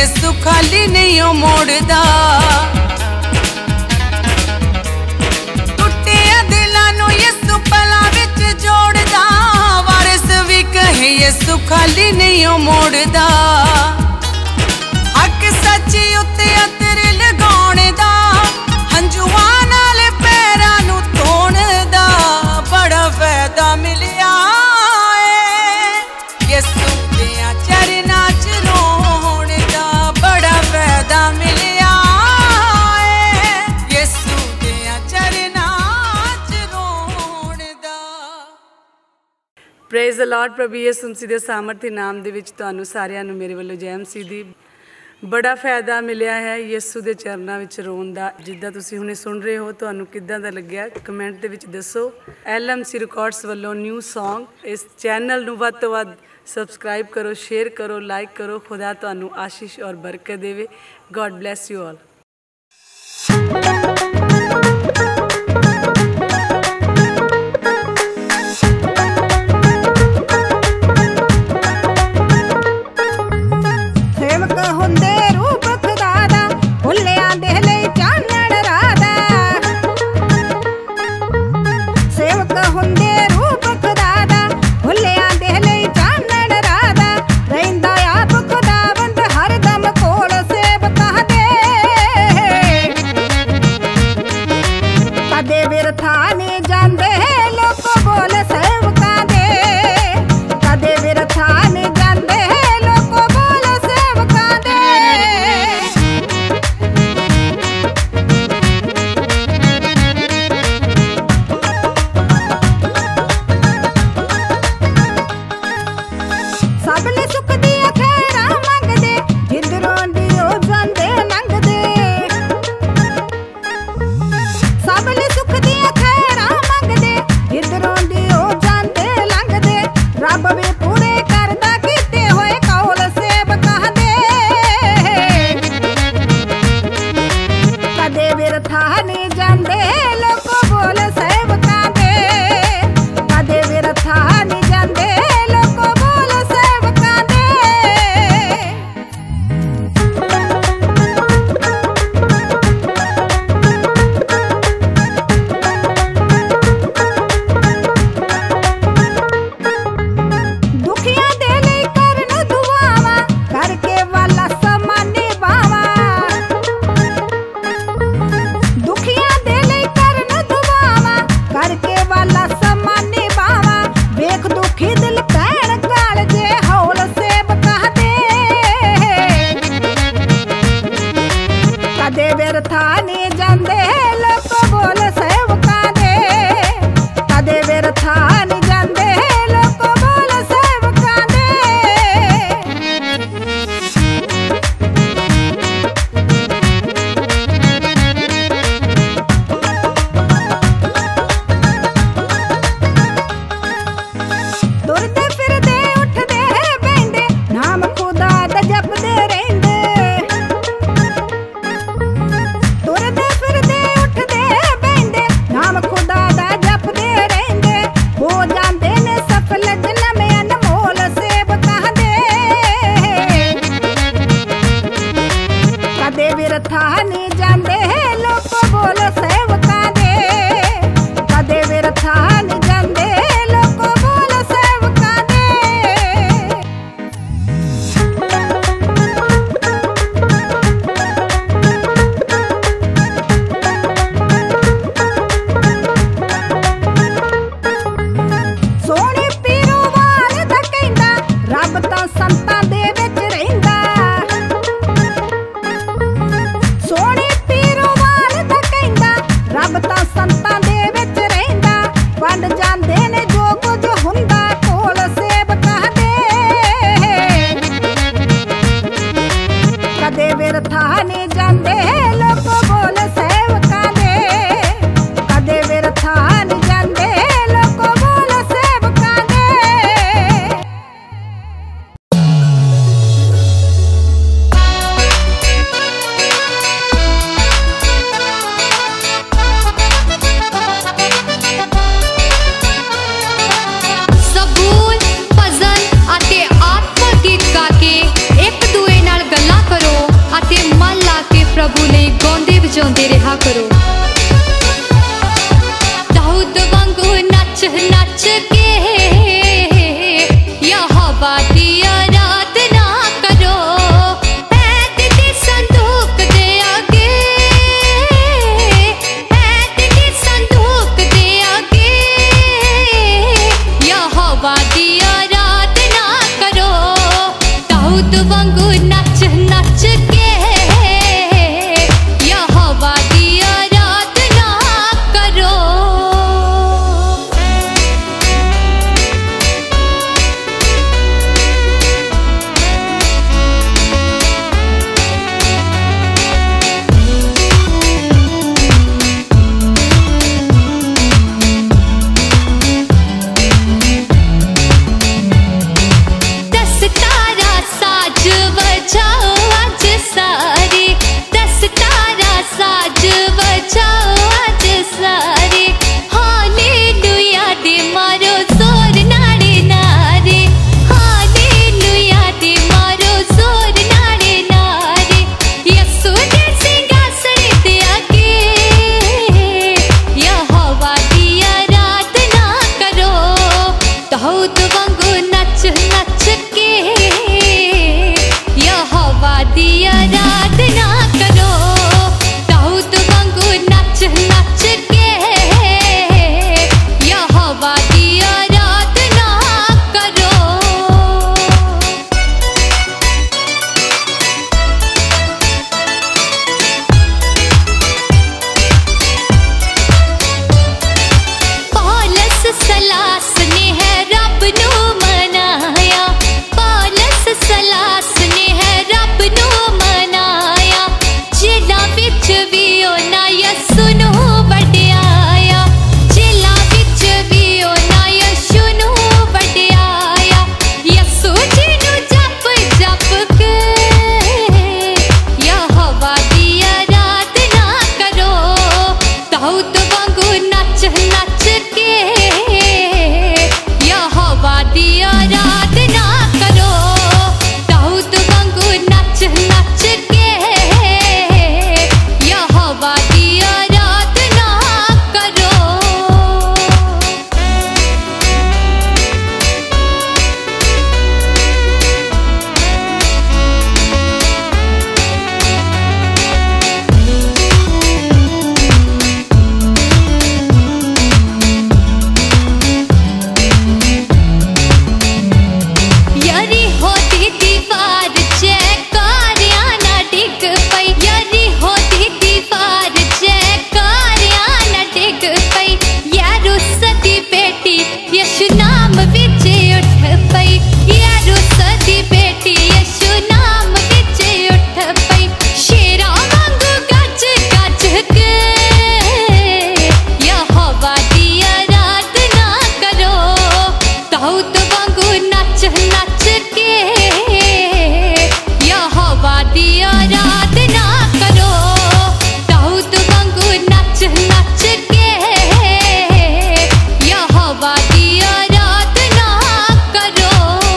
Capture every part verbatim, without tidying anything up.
यसू खाली नहीं ओ मोड़दा। टुटिया दिलां नूं यसू पलां विच जोड़दा। वारिस भी कहे यसू खाली नहीं ओ मोड़दा। हक सच्ची उत्ते अतर लगाउण दा, हंजुआं नाल पैरां नूं धोण दा बड़ा फायदा मिलिया है। यसू दियां चरनां च रोण दा बड़ा फायदा मिलिया है। यसू दियां चरनां च रोण दा। Praise the Lord. प्रभु यीशु मसीह दे सामर्थी नाम दे विच तुहानूं सारिआं नूं मेरे वल्लों जय मसीह दी। बड़ा फायदा मिलिया है यसू दे चरनां विच रोण दा। जिद्दां तुसीं हुणे सुण रहे हो तुहानूं किद्दां दा लग्गिआ कमेंट दे विच दस्सो। एल एम सी रिकॉर्ड्स वल्लों न्यू सॉन्ग इस चैनल नूं वध तों वध सबसक्राइब करो, शेयर करो, लाइक करो। खुदा तुहानूं आशीष और बरकत देवे। God bless you all. ਇੱਕ ਦੂਏ ਨਾਲ ਗੱਲਾਂ ਕਰੋ। यहोवा दी आराधना करो, दाऊद वांगू नच नच के यहोवा दी आराधना करो। पौलुस सलास ने है रब नू मनाया, पौलुस सलास ने है रब नू मनाया, जेला विच भी ओना यसू नू वड्याया, जेला विच भी ओना यसू नू वड्याया। यसू जी नू जप जप के यहोवा दी आराधना करो, दाऊद वांगू नच नच के यहोवा दी आराधना करो, दाऊद वांगू नच नच के यहोवा दी आराधना करो। यारी होती दीवार जयकारिया ना डिग पई, यारी होती दीवार जयकारिया ना डिग पई, यरूस दी बेटी यीशु नाम विच उठ पई, यरूस दी बेटी यीशु नाम विच उठ पई। शेरा वांगू गज गज के यहोवा दी आराधना करो, दाऊद वांगू नच नच के यहोवा दी आराधना करो, दाऊद वांगू नच नच के यहोवा दी आराधना करो।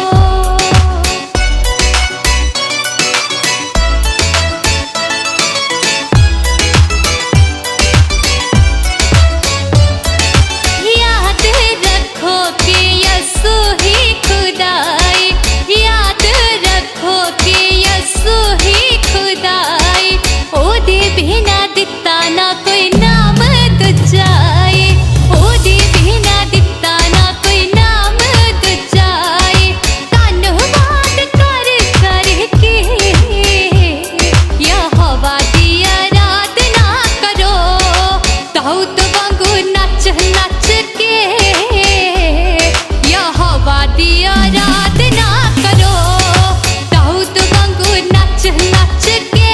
याद रखो कि यसू ही खुदाई, याद रखो कि यसू ही खुदाई, ओदे बिना दिता ना कोई नाम दूजाई, ओदे बिना दिता ना कोई नाम दूजाई। धन्यवाद कर कर के यहोवा दी आराधना करो, दाऊद वांगू नच नच के यहोवा दी आराधना करो, दाऊद वांगू नच नच के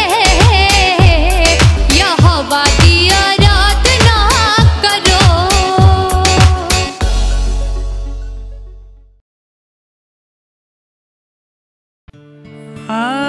यहोवा दी आराधना करो। आ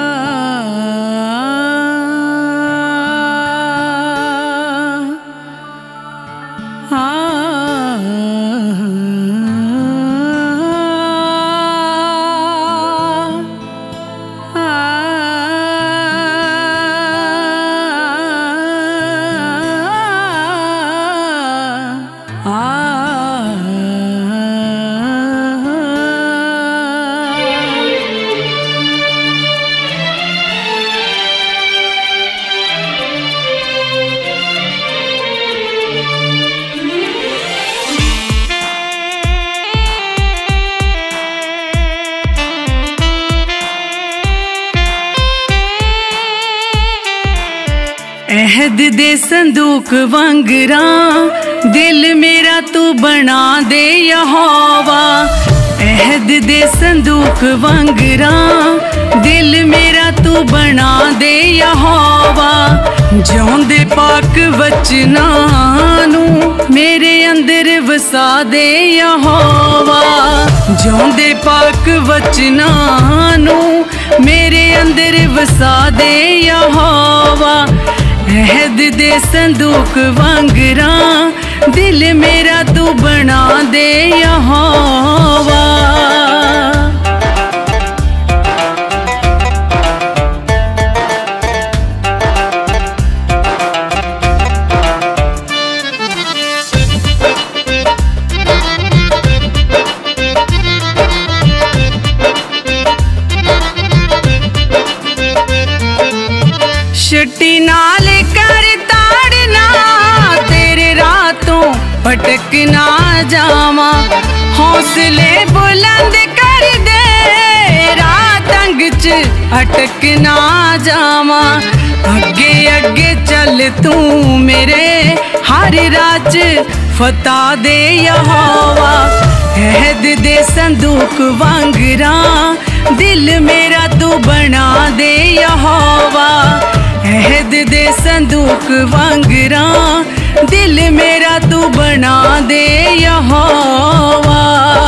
अहद दे संदूक वांगरा दिल मेरा तू बना दे यहोवा, अहद दे संदूक वांगरा दिल मेरा तू बना दे यहोवा, जिउंदे पाक वचनां नू मेरे अंदर वसा दे यहोवा, जिउंदे पाक वचनां नू मेरे अंदर वसा दे यहोवा। अहद दे संदूक वांगरा दिल मेरा तू बना दे यहोवा। छुट्टी नाल कर ताड़ना, तेरे रातों भटक ना जावा। हौसले बुलंद कर दे, रात अंग च अटक ना जावा। अगे अगे चल तू मेरे, हर राज फता दे यहोवा। अहद दे संदूक वांगरा, दिल मेरा तू बना दे यहोवा। अहद दे संदूक वांगरा, दिल मेरा तू बना दे यहोवा।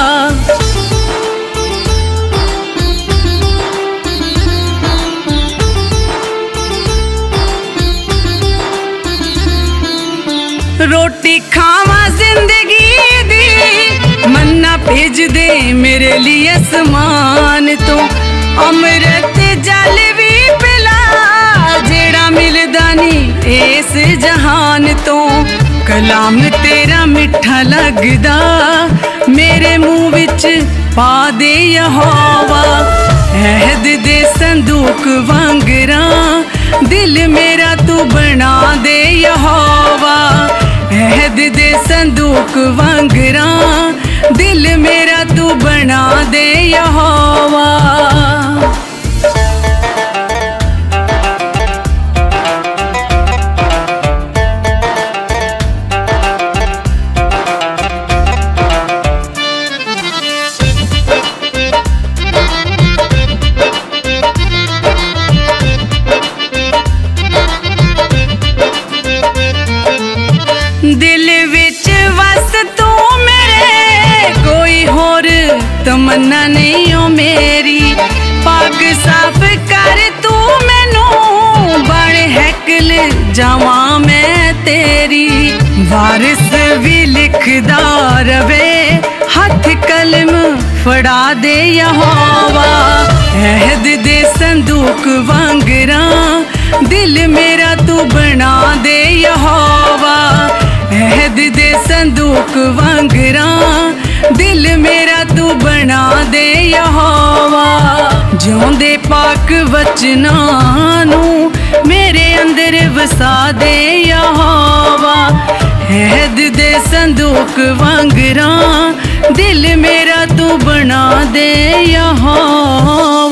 रोटी खावा जिंदगी दी, मन्ना भेज दे मेरे लिए समान तो। अमृत जल भी पिला, जेड़ा मिलदा नी इस जहान तो। कलाम तेरा मिठा लगदा, मेरे मुंह विच पा दे यहोवा। अहद दे संदूक वांगरा, दिल मेरा तू बना दे यहोवा। अहद दे संदूक वांगरा, दिल मेरा तू बना दे यहोवा। दिल विच वस तू मेरे, कोई होर तमन्ना नहीं हो मेरी। पग साफ कर तू मैनू, बण हैकल जावा मैं तेरी। वारिस भी लिखदा रवे, हथ कलम फड़ा दे यहोवा। अहद दे संदूक वांगरा, दिल मेरा तू बना दे यहोवा। अहद दे संदूक वांगरा, दिल मेरा तू बना दे यहोवा। जिउंदे पाक वचना नू मेरे अंदर वसा दे यहोवा। अहद दे संदूक वांगरा, दिल मेरा तू बना दे यहोवा।